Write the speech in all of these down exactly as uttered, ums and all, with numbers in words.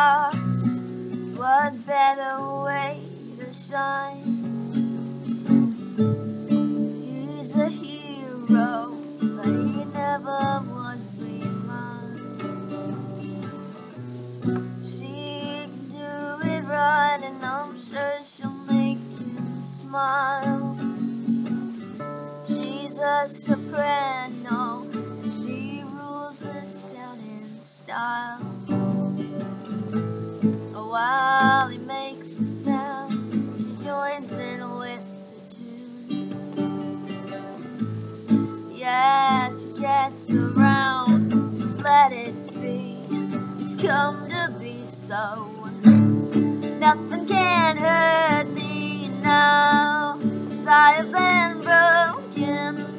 stars. What better way to shine? He's a hero, but he never would be mine. She can do it right, and I'm sure she'll make him smile. She's a soprano, and she rules this town in style. While he makes a sound, she joins in with the tune. Yeah, she gets around, just let it be. It's come to be so. Nothing can hurt me now, 'cause I have been broken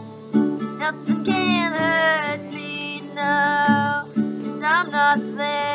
down. Nothing can hurt me now, 'cause I'm not there.